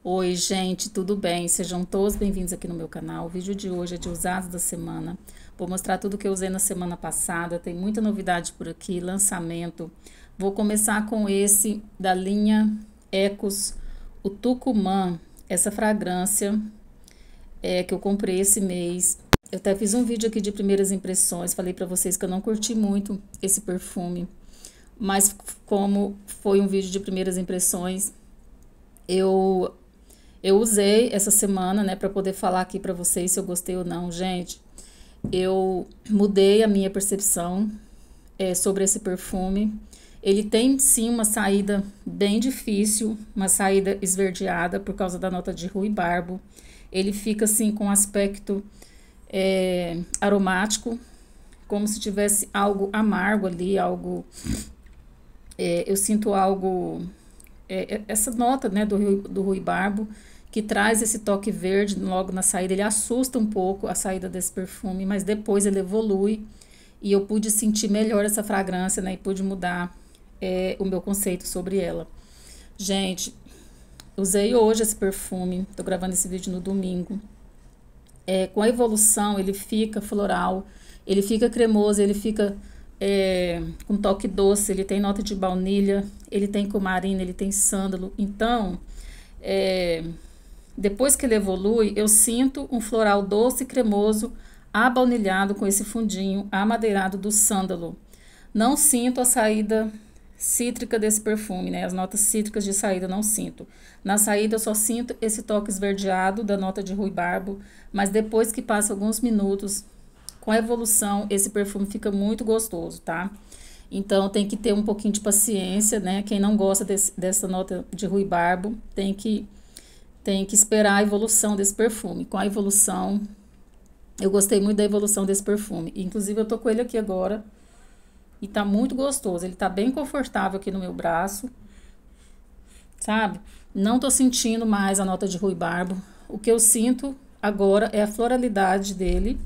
Oi, gente, tudo bem? Sejam todos bem-vindos aqui no meu canal. O vídeo de hoje é de usados da semana. Vou mostrar tudo que eu usei na semana passada. Tem muita novidade por aqui, lançamento. Vou começar com esse da linha Ecos, o Tucumã. Essa fragrância que eu comprei esse mês. Eu até fiz um vídeo aqui de primeiras impressões. Falei pra vocês que eu não curti muito esse perfume. Mas como foi um vídeo de primeiras impressões, eu eu usei essa semana, né, para poder falar aqui para vocês se eu gostei ou não. Gente, eu mudei a minha percepção sobre esse perfume. Ele tem sim uma saída bem difícil, uma saída esverdeada por causa da nota de ruibarbo. Ele fica assim com um aspecto aromático, como se tivesse algo amargo ali, algo. Eu sinto algo. Essa nota, né, do ruibarbo, que traz esse toque verde logo na saída. Ele assusta um pouco a saída desse perfume, mas depois ele evolui e eu pude sentir melhor essa fragrância, né, e pude mudar o meu conceito sobre ela. Gente, usei hoje esse perfume, tô gravando esse vídeo no domingo. Com a evolução, ele fica floral, ele fica cremoso, ele fica com toque doce, ele tem nota de baunilha, ele tem cumarina, ele tem sândalo. Então, depois que ele evolui, eu sinto um floral doce e cremoso, abaunilhado com esse fundinho amadeirado do sândalo. Não sinto a saída cítrica desse perfume, né? As notas cítricas de saída não sinto. Na saída eu só sinto esse toque esverdeado da nota de ruibarbo, mas depois que passa alguns minutos, com a evolução, esse perfume fica muito gostoso, tá? Então tem que ter um pouquinho de paciência, né? Quem não gosta dessa nota de ruibarbo tem que esperar a evolução desse perfume. Com a evolução, eu gostei muito da evolução desse perfume. Inclusive, eu tô com ele aqui agora e tá muito gostoso. Ele tá bem confortável aqui no meu braço, sabe? Não tô sentindo mais a nota de ruibarbo. O que eu sinto agora é a floralidade dele,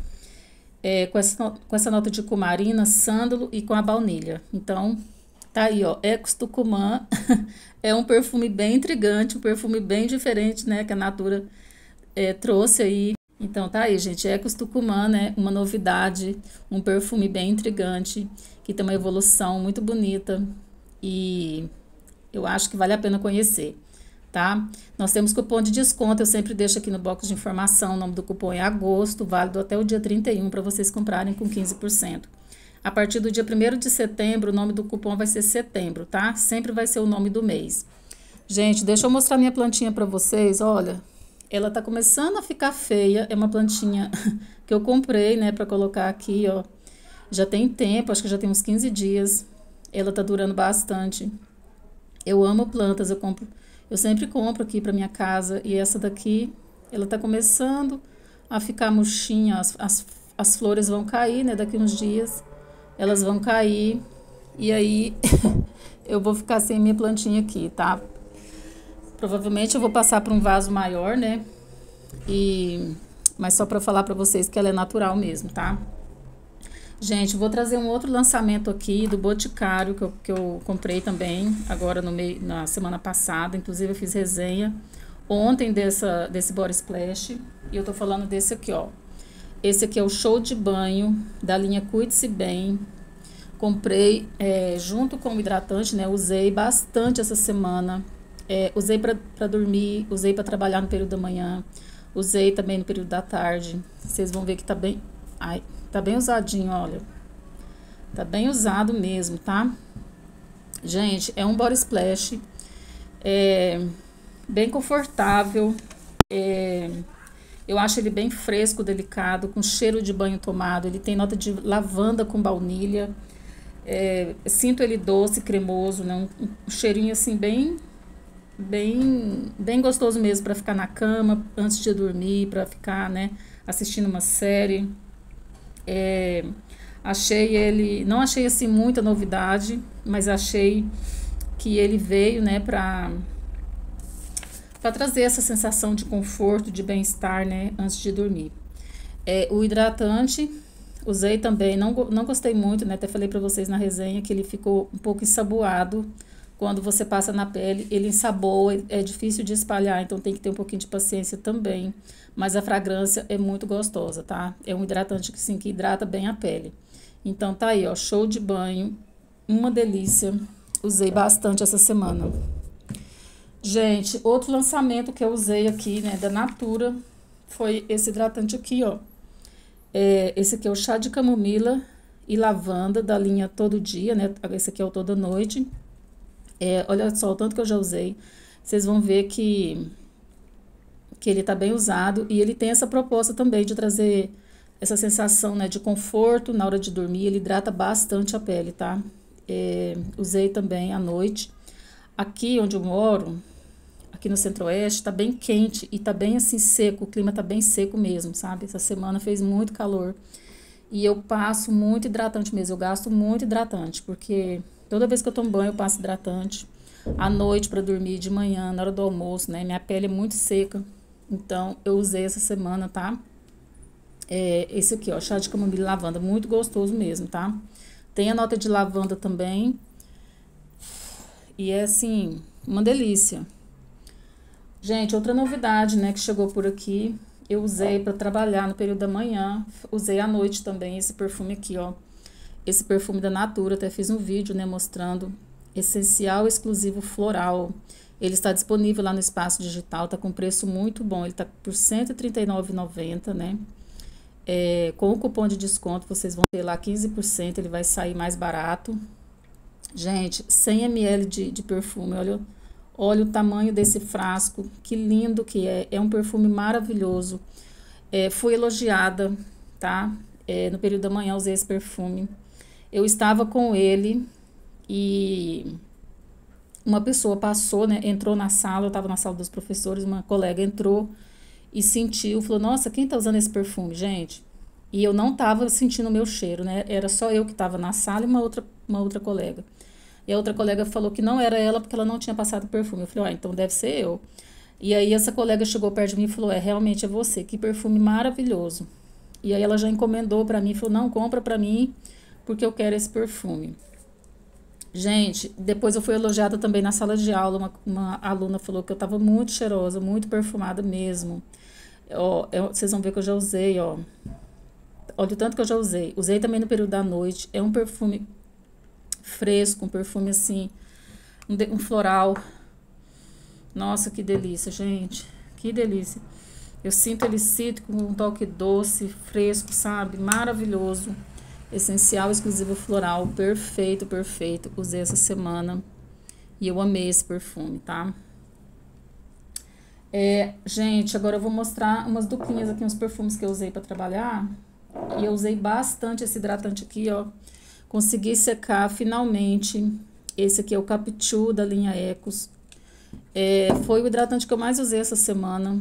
com essa nota de cumarina, sândalo e com a baunilha. Então, tá aí, ó, Ecos Tucumã. É um perfume bem intrigante, um perfume bem diferente, né, que a Natura trouxe aí. Então tá aí, gente, Ecos Tucumã, né, uma novidade, um perfume bem intrigante, que tem uma evolução muito bonita e eu acho que vale a pena conhecer, tá? Nós temos cupom de desconto, eu sempre deixo aqui no box de informação, o nome do cupom é agosto, válido até o dia 31 para vocês comprarem com 15%. A partir do dia 1º de setembro, o nome do cupom vai ser setembro, tá? Sempre vai ser o nome do mês. Gente, deixa eu mostrar minha plantinha pra vocês, olha. Ela tá começando a ficar feia, é uma plantinha que eu comprei, né, pra colocar aqui, ó. Já tem tempo, acho que já tem uns 15 dias. Ela tá durando bastante. Eu amo plantas, eu sempre compro aqui pra minha casa. E essa daqui, ela tá começando a ficar murchinha, as flores vão cair, né, daqui uns dias. Elas vão cair e aí eu vou ficar sem minha plantinha aqui, tá? Provavelmente eu vou passar para um vaso maior, né? Mas só para falar para vocês que ela é natural mesmo, tá? Gente, vou trazer um outro lançamento aqui do Boticário que eu comprei também agora na semana passada. Inclusive eu fiz resenha ontem desse Body Splash e eu tô falando desse aqui, ó. Esse aqui é o Show de Banho, da linha Cuide-se Bem. Comprei junto com o hidratante, né? Usei bastante essa semana. Usei para dormir, usei para trabalhar no período da manhã. Usei também no período da tarde. Vocês vão ver que tá bem... Ai, tá bem usadinho, olha. Tá bem usado mesmo, tá? Gente, é um Body Splash. Bem confortável. Eu acho ele bem fresco, delicado, com cheiro de banho tomado. Ele tem nota de lavanda com baunilha. Sinto ele doce, cremoso, né? Um cheirinho assim bem gostoso mesmo para ficar na cama antes de dormir, para ficar, né, assistindo uma série. Não achei assim muita novidade, mas achei que ele veio, né, para trazer essa sensação de conforto, de bem-estar, né, antes de dormir. O hidratante, usei também, não gostei muito, né, até falei pra vocês na resenha que ele ficou um pouco ensaboado quando você passa na pele, ele ensaboa, é difícil de espalhar, então tem que ter um pouquinho de paciência também. Mas a fragrância é muito gostosa, tá? É um hidratante que, sim, que hidrata bem a pele. Então tá aí, ó, show de banho, uma delícia. Usei bastante essa semana. Gente, outro lançamento que eu usei aqui, né, da Natura, foi esse hidratante aqui, ó. Esse aqui é o chá de camomila e lavanda da linha Todo Dia, né? Esse aqui é o Toda Noite. Olha só o tanto que eu já usei. Vocês vão ver que ele tá bem usado e ele tem essa proposta também de trazer essa sensação, né, de conforto na hora de dormir. Ele hidrata bastante a pele, tá? Usei também à noite. Aqui onde eu moro, aqui no Centro-Oeste, tá bem quente e tá bem assim seco, o clima tá bem seco mesmo, sabe? Essa semana fez muito calor e eu passo muito hidratante mesmo, eu gasto muito hidratante, porque toda vez que eu tomo banho eu passo hidratante, à noite para dormir, de manhã, na hora do almoço, né? Minha pele é muito seca, então eu usei essa semana, tá? Esse aqui, ó, chá de camomila e lavanda, muito gostoso mesmo, tá? Tem a nota de lavanda também e é assim, uma delícia. Gente, outra novidade, né, que chegou por aqui, eu usei para trabalhar no período da manhã, usei à noite também esse perfume aqui, ó. Esse perfume da Natura, até fiz um vídeo, né, mostrando essencial exclusivo floral. Ele está disponível lá no Espaço Digital, tá com preço muito bom, ele tá por R$ 139,90, né? Com o cupom de desconto, vocês vão ter lá 15%, ele vai sair mais barato. Gente, 100 ml de perfume, olha o tamanho desse frasco, que lindo que é. É um perfume maravilhoso. Fui elogiada, tá? No período da manhã usei esse perfume. Eu estava com ele e uma pessoa passou, né? Entrou na sala, eu estava na sala dos professores, uma colega entrou e sentiu, falou, nossa, quem tá usando esse perfume, gente? E eu não tava sentindo o meu cheiro, né? Era só eu que tava na sala e uma outra colega. E a outra colega falou que não era ela porque ela não tinha passado perfume. Eu falei, então deve ser eu. E aí essa colega chegou perto de mim e falou, realmente é você, que perfume maravilhoso. E aí ela já encomendou pra mim, falou, não, compra pra mim porque eu quero esse perfume. Gente, depois eu fui elogiada também na sala de aula, uma aluna falou que eu tava muito cheirosa, muito perfumada mesmo. Ó, vocês vão ver que eu já usei, ó. Olha o tanto que eu já usei. Usei também no período da noite. É um perfume fresco, um perfume assim, um floral. Nossa, que delícia, gente. Que delícia. Eu sinto ele cítrico, com um toque doce, fresco, sabe? Maravilhoso. Essencial, exclusivo floral. Perfeito, perfeito. Usei essa semana e eu amei esse perfume, tá? Gente, agora eu vou mostrar umas duplinhas aqui, uns perfumes que eu usei pra trabalhar. E eu usei bastante esse hidratante aqui, ó. Consegui secar finalmente. Esse aqui é o Capitu da linha Ecos. Foi o hidratante que eu mais usei essa semana.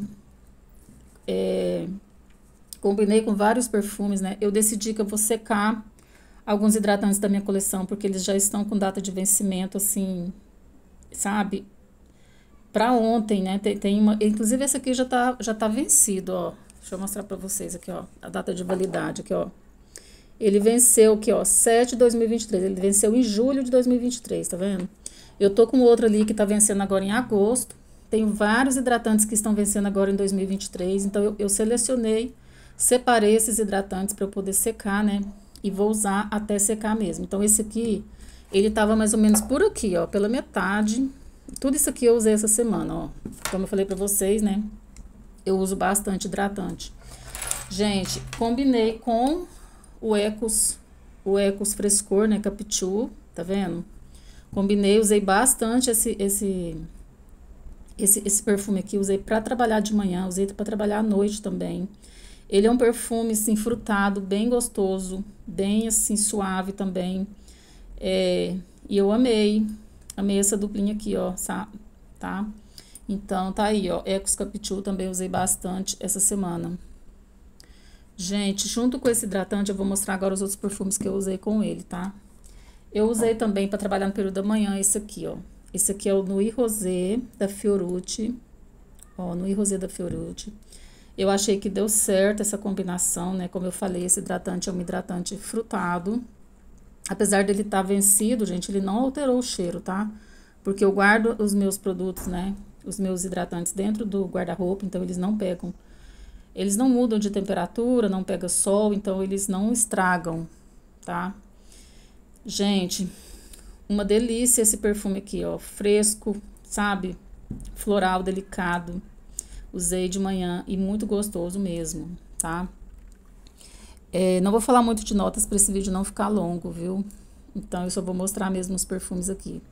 Combinei com vários perfumes, né? Eu decidi que eu vou secar alguns hidratantes da minha coleção, porque eles já estão com data de vencimento, assim, sabe? Pra ontem, né? Tem uma... Inclusive, esse aqui já tá vencido, ó. Deixa eu mostrar pra vocês aqui, ó. A data de validade aqui, ó. Ele venceu aqui, ó, 7 de 2023. Ele venceu em julho de 2023, tá vendo? Eu tô com outro ali que tá vencendo agora em agosto. Tenho vários hidratantes que estão vencendo agora em 2023. Então, eu selecionei, separei esses hidratantes para eu poder secar, né? E vou usar até secar mesmo. Então, esse aqui, ele tava mais ou menos por aqui, ó, pela metade. Tudo isso aqui eu usei essa semana, ó. Como eu falei pra vocês, né? Eu uso bastante hidratante. Gente, combinei com o Ecos Frescor, né? Capitu, tá vendo? Combinei, usei bastante esse perfume aqui. Usei pra trabalhar de manhã, usei pra trabalhar à noite também. Ele é um perfume, assim, frutado, bem gostoso, bem, assim, suave também. E eu amei essa duplinha aqui, ó, tá? Então, tá aí, ó, Ecos Capitu também usei bastante essa semana. Gente, junto com esse hidratante, eu vou mostrar agora os outros perfumes que eu usei com ele, tá? Eu usei também para trabalhar no período da manhã esse aqui, ó. Esse aqui é o Nuit Rosé da Fiorucci. Ó, Nuit Rosé da Fiorucci. Eu achei que deu certo essa combinação, né? Como eu falei, esse hidratante é um hidratante frutado. Apesar dele estar vencido, gente, ele não alterou o cheiro, tá? porque eu guardo os meus produtos, né? Os meus hidratantes dentro do guarda-roupa, então eles não pegam, eles não mudam de temperatura, não pega sol, então eles não estragam, tá? Gente, uma delícia esse perfume aqui, ó, fresco, sabe? Floral, delicado. Usei de manhã e muito gostoso mesmo, tá? Não vou falar muito de notas para esse vídeo não ficar longo, viu? Então, eu só vou mostrar mesmo os perfumes aqui.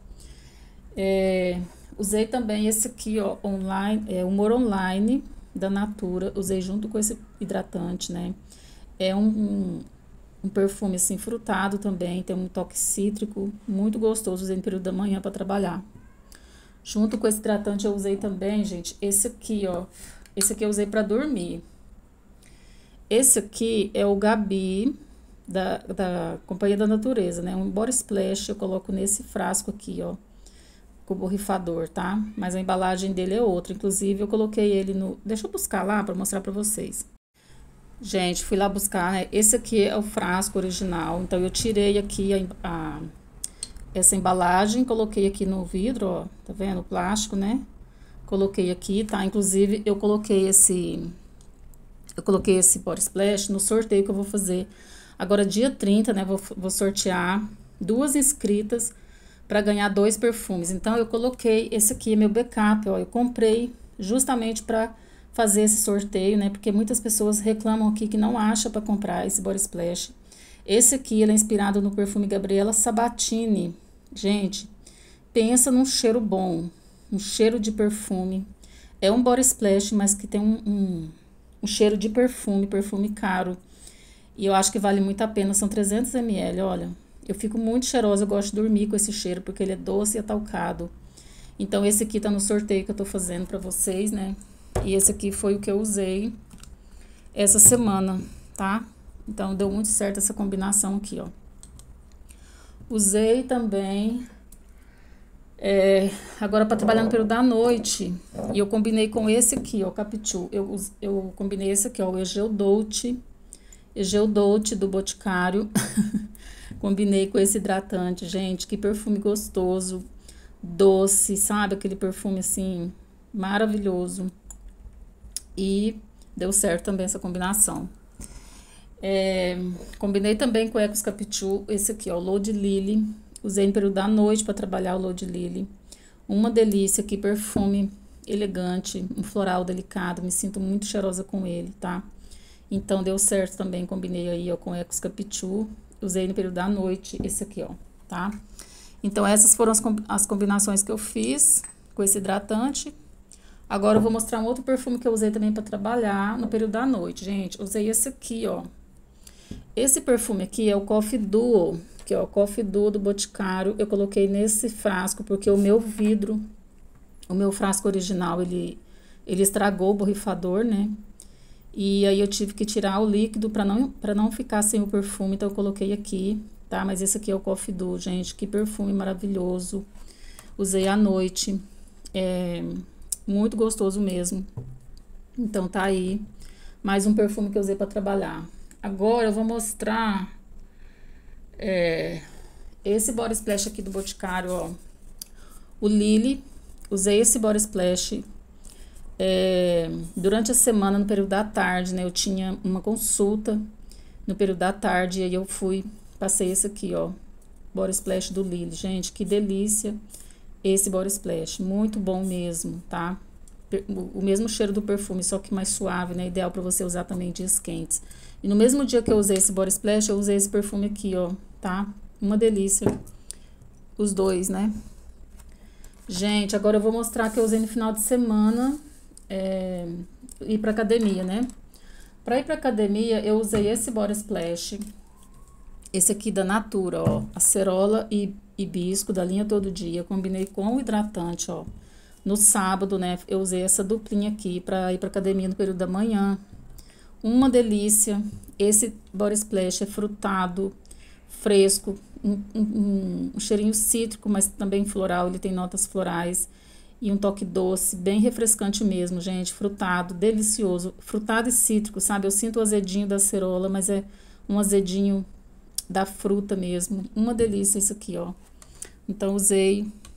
Usei também esse aqui, ó, Humor Online, da Natura. Usei junto com esse hidratante, né? É um perfume, assim, frutado também. Tem um toque cítrico, muito gostoso. Usei no período da manhã para trabalhar. Junto com esse hidratante eu usei também, gente, esse aqui, ó. Esse aqui eu usei para dormir. Esse aqui é o Gabi, da Companhia da Natureza, né? Um body splash, eu coloco nesse frasco aqui, ó, com o borrifador, tá? Mas a embalagem dele é outra. Inclusive, eu coloquei ele no... Deixa eu buscar lá para mostrar para vocês. Gente, fui lá buscar, né? Esse aqui é o frasco original. Então, eu tirei aqui essa embalagem, coloquei aqui no vidro, ó. Tá vendo? O plástico, né? Coloquei aqui, tá? Inclusive, eu coloquei esse body splash no sorteio que eu vou fazer agora dia 30, né? Vou sortear 2 inscritas para ganhar 2 perfumes. Então, eu coloquei esse aqui, meu backup, ó. Eu comprei justamente para fazer esse sorteio, né? Porque muitas pessoas reclamam aqui que não acha para comprar esse body splash. Esse aqui, ele é inspirado no perfume Gabriela Sabatini. Gente, pensa num cheiro bom, um cheiro de perfume. É um body splash, mas que tem um cheiro de perfume caro. E eu acho que vale muito a pena, são 300 ml, olha. Eu fico muito cheirosa, eu gosto de dormir com esse cheiro, porque ele é doce e atalcado. Então, esse aqui tá no sorteio que eu tô fazendo pra vocês, né? E esse aqui foi o que eu usei essa semana, tá? Então, deu muito certo essa combinação aqui, ó. Usei também... agora para trabalhar no período da noite, e eu combinei com esse aqui, ó, Capitu. Eu combinei esse aqui, ó, o Egeu Dolce do Boticário. Combinei com esse hidratante, gente, que perfume gostoso, doce, sabe? Aquele perfume, assim, maravilhoso. E deu certo também essa combinação. Combinei também com o Ecos Capitu, esse aqui, ó, L'Eau de Lily. Usei no período da noite para trabalhar o L'Eau de Lily. Uma delícia, que perfume elegante, um floral delicado. Me sinto muito cheirosa com ele, tá? Então, deu certo também. Combinei aí, ó, com Ecos Capitu. Usei no período da noite esse aqui, ó, tá? Então, essas foram as combinações que eu fiz com esse hidratante. Agora, eu vou mostrar um outro perfume que eu usei também para trabalhar no período da noite, gente. Usei esse aqui, ó. Esse perfume aqui é o Coffee Duo, que é o Coffee Duo do Boticário. Eu coloquei nesse frasco porque o meu frasco original, ele estragou o borrifador, né? E aí eu tive que tirar o líquido para não ficar sem o perfume, então eu coloquei aqui, tá? Mas esse aqui é o Coffee Duo, gente, que perfume maravilhoso. Usei à noite, muito gostoso mesmo. Então tá aí, mais um perfume que eu usei para trabalhar. Agora eu vou mostrar esse body splash aqui do Boticário, ó. O Lily, usei esse body splash durante a semana, no período da tarde, né? Eu tinha uma consulta no período da tarde, e aí eu passei esse aqui, ó, body splash do Lily. Gente, que delícia esse body splash, muito bom mesmo, tá? O mesmo cheiro do perfume, só que mais suave, né? Ideal para você usar também em dias quentes. E no mesmo dia que eu usei esse body splash, eu usei esse perfume aqui, ó, tá? Uma delícia, os dois, né? Gente, agora eu vou mostrar que eu usei no final de semana, ir pra academia, né? Pra ir pra academia, eu usei esse body splash, esse aqui da Natura, ó, acerola e hibisco, da linha Todo Dia. Combinei com o hidratante, ó. No sábado, né, eu usei essa duplinha aqui pra ir pra academia no período da manhã. Uma delícia. Esse body splash é frutado, fresco, um cheirinho cítrico, mas também floral. Ele tem notas florais e um toque doce, bem refrescante mesmo, gente. Frutado, delicioso. Frutado e cítrico, sabe? Eu sinto o azedinho da acerola, mas é um azedinho da fruta mesmo. Uma delícia isso aqui, ó. Então, usei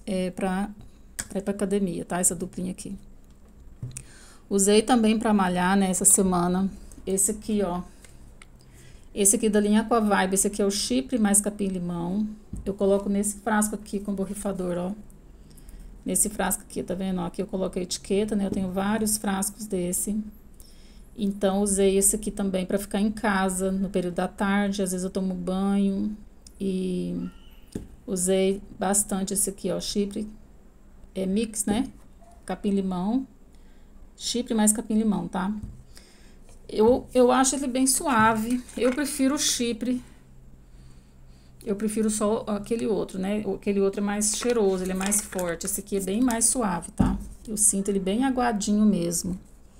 pra ir pra academia, tá? Essa duplinha aqui. Usei também pra malhar, né, essa semana. Esse aqui, ó. Esse aqui da linha Aqua Vibe. Esse aqui é o chipre mais capim-limão. Eu coloco nesse frasco aqui com borrifador, ó. Nesse frasco aqui, tá vendo? Ó, aqui eu coloquei a etiqueta, né? Eu tenho vários frascos desse. Então, usei esse aqui também pra ficar em casa no período da tarde. Às vezes eu tomo banho. E usei bastante esse aqui, ó. Chipre mix, né? Capim-limão. Chipre mais capim-limão, tá? Eu acho ele bem suave. Eu prefiro o chipre. Eu prefiro só aquele outro, né? Aquele outro é mais cheiroso, ele é mais forte. Esse aqui é bem mais suave, tá? Eu sinto ele bem aguadinho mesmo.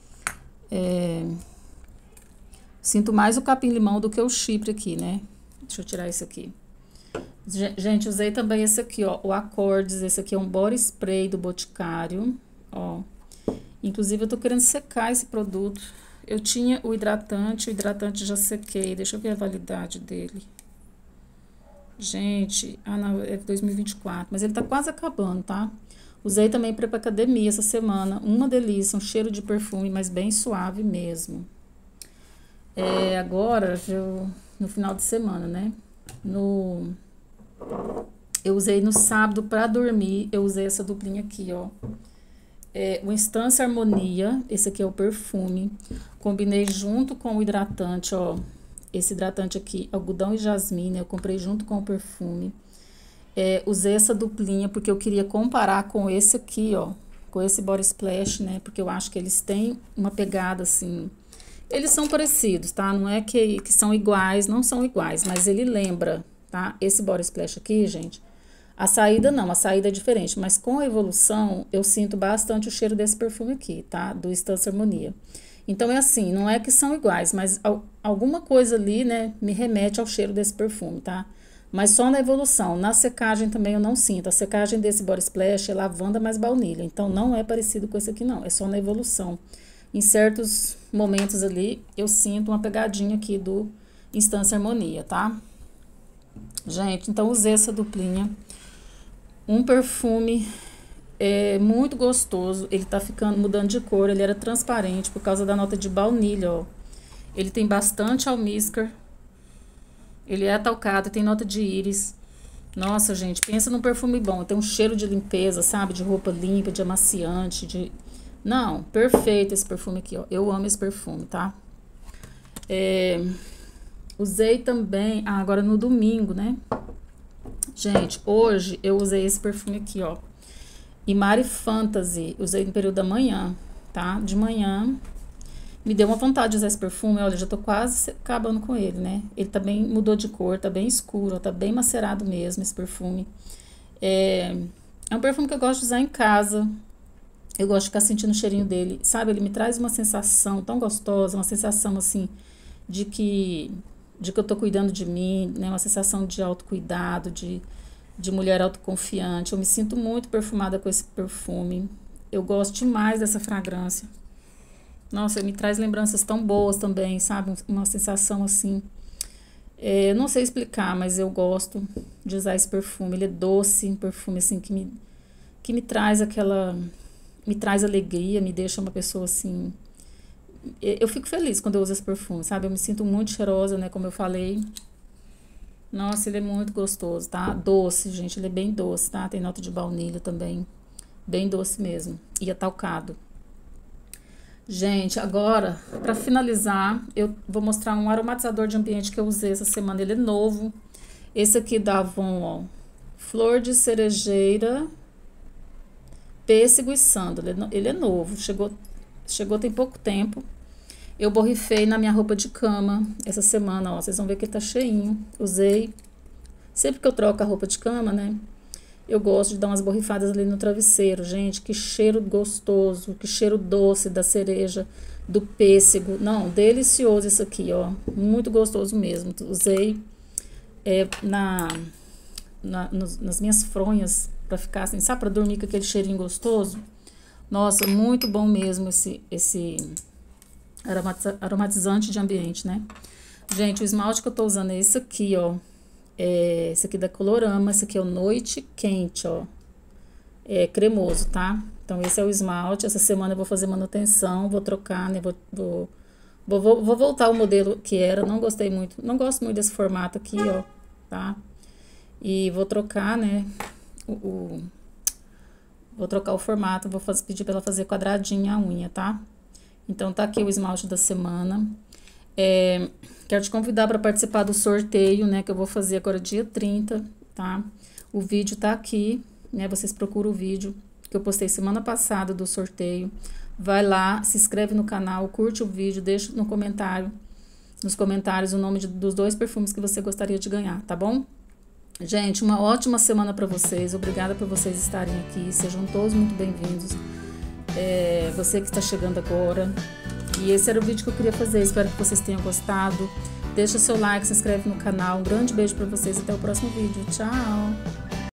Sinto mais o capim-limão do que o chipre aqui, né? Deixa eu tirar esse aqui. Gente, usei também esse aqui, ó. O Acordes. Esse aqui é um body spray do Boticário, ó. Inclusive, eu tô querendo secar esse produto. Eu tinha o hidratante já sequei. Deixa eu ver a validade dele. Gente, não, é 2024, mas ele tá quase acabando, tá? Usei também pra ir pra academia essa semana. Uma delícia, um cheiro de perfume, mas bem suave mesmo. Agora, no final de semana, né? Eu usei no sábado pra dormir, eu usei essa duplinha aqui, ó. O Instância Harmonia, esse aqui é o perfume. Combinei junto com o hidratante, ó. Esse hidratante aqui, algodão e jasmim, eu comprei junto com o perfume. Usei essa duplinha porque eu queria comparar com esse aqui, ó. Com esse Body Splash, né? Porque eu acho que eles têm uma pegada, assim... Eles são parecidos, tá? Não é que são iguais, não são iguais. Mas ele lembra, tá? Esse Body Splash aqui, gente... A saída não, a saída é diferente. Mas com a evolução, eu sinto bastante o cheiro desse perfume aqui, tá? Do Instância Harmonia. Então, é assim, não é que são iguais, mas alguma coisa ali, né, me remete ao cheiro desse perfume, tá? Mas só na evolução. Na secagem também eu não sinto. A secagem desse Body Splash é lavanda mais baunilha. Então, não é parecido com esse aqui, não. É só na evolução. Em certos momentos ali, eu sinto uma pegadinha aqui do Instância Harmonia, tá? Gente, então usei essa duplinha. Um perfume... muito gostoso, ele tá mudando de cor, ele era transparente por causa da nota de baunilha, ó. Ele tem bastante almíscar, ele é talcado, tem nota de íris. Nossa, gente, pensa num perfume bom, tem um cheiro de limpeza, sabe? De roupa limpa, de amaciante, Não, perfeito esse perfume aqui, ó. Eu amo esse perfume, tá? Usei também, agora no domingo, né? Gente, hoje eu usei esse perfume aqui, ó. Imari Fantasy, usei no período da manhã, tá? De manhã, me deu uma vontade de usar esse perfume, olha, já tô quase acabando com ele, né? Ele também mudou de cor, tá bem escuro, tá bem macerado mesmo esse perfume. É um perfume que eu gosto de usar em casa, eu gosto de ficar sentindo o cheirinho dele, sabe? Ele me traz uma sensação tão gostosa, uma sensação, assim, de que eu tô cuidando de mim, né? Uma sensação de autocuidado, de mulher autoconfiante. Eu me sinto muito perfumada com esse perfume. Eu gosto demais dessa fragrância. Nossa, me traz lembranças tão boas também, sabe? Uma sensação assim... eu não sei explicar, mas eu gosto de usar esse perfume. Ele é doce, um perfume assim que me traz aquela... Me traz alegria, me deixa uma pessoa assim... Eu fico feliz quando eu uso esse perfume, sabe? Eu me sinto muito cheirosa, né? Como eu falei... Nossa, ele é muito gostoso, tá? Doce, gente, ele é bem doce, tá? Tem nota de baunilha também, bem doce mesmo. E atalcado. Gente, agora, pra finalizar, eu vou mostrar um aromatizador de ambiente que eu usei essa semana. Ele é novo. Esse aqui da Avon, ó. Flor de cerejeira, pêssego e sândalo. Ele é novo, chegou tem pouco tempo. Eu borrifei na minha roupa de cama essa semana, ó. Vocês vão ver que ele tá cheinho. Usei. Sempre que eu troco a roupa de cama, né? Eu gosto de dar umas borrifadas ali no travesseiro. Gente, que cheiro gostoso. Que cheiro doce da cereja, do pêssego. Não, delicioso isso aqui, ó. Muito gostoso mesmo. Usei nas minhas fronhas pra ficar assim, sabe? Pra dormir com aquele cheirinho gostoso. Nossa, muito bom mesmo esse aromatizante de ambiente, né? Gente, o esmalte que eu tô usando é esse aqui, ó. Esse aqui da Colorama. Esse aqui é o Noite Quente, ó. cremoso, tá? Então, esse é o esmalte. Essa semana eu vou fazer manutenção, vou trocar, né? Vou voltar ao modelo que era. Não gostei muito, não gosto muito desse formato aqui, ó, tá? E vou trocar, né? Vou trocar o formato, pedir pra ela fazer quadradinha a unha, tá? Então, tá aqui o esmalte da semana. Quero te convidar para participar do sorteio, né? Que eu vou fazer agora dia 30, tá? O vídeo tá aqui, né? Vocês procuram o vídeo que eu postei semana passada do sorteio. Vai lá, se inscreve no canal, curte o vídeo, deixa nos comentários o nome dos 2 perfumes que você gostaria de ganhar, tá bom? Gente, uma ótima semana para vocês. Obrigada por vocês estarem aqui. Sejam todos muito bem-vindos. Você que está chegando agora. E esse era o vídeo que eu queria fazer. Espero que vocês tenham gostado. Deixa seu like, se inscreve no canal. Um grande beijo para vocês. Até o próximo vídeo. Tchau!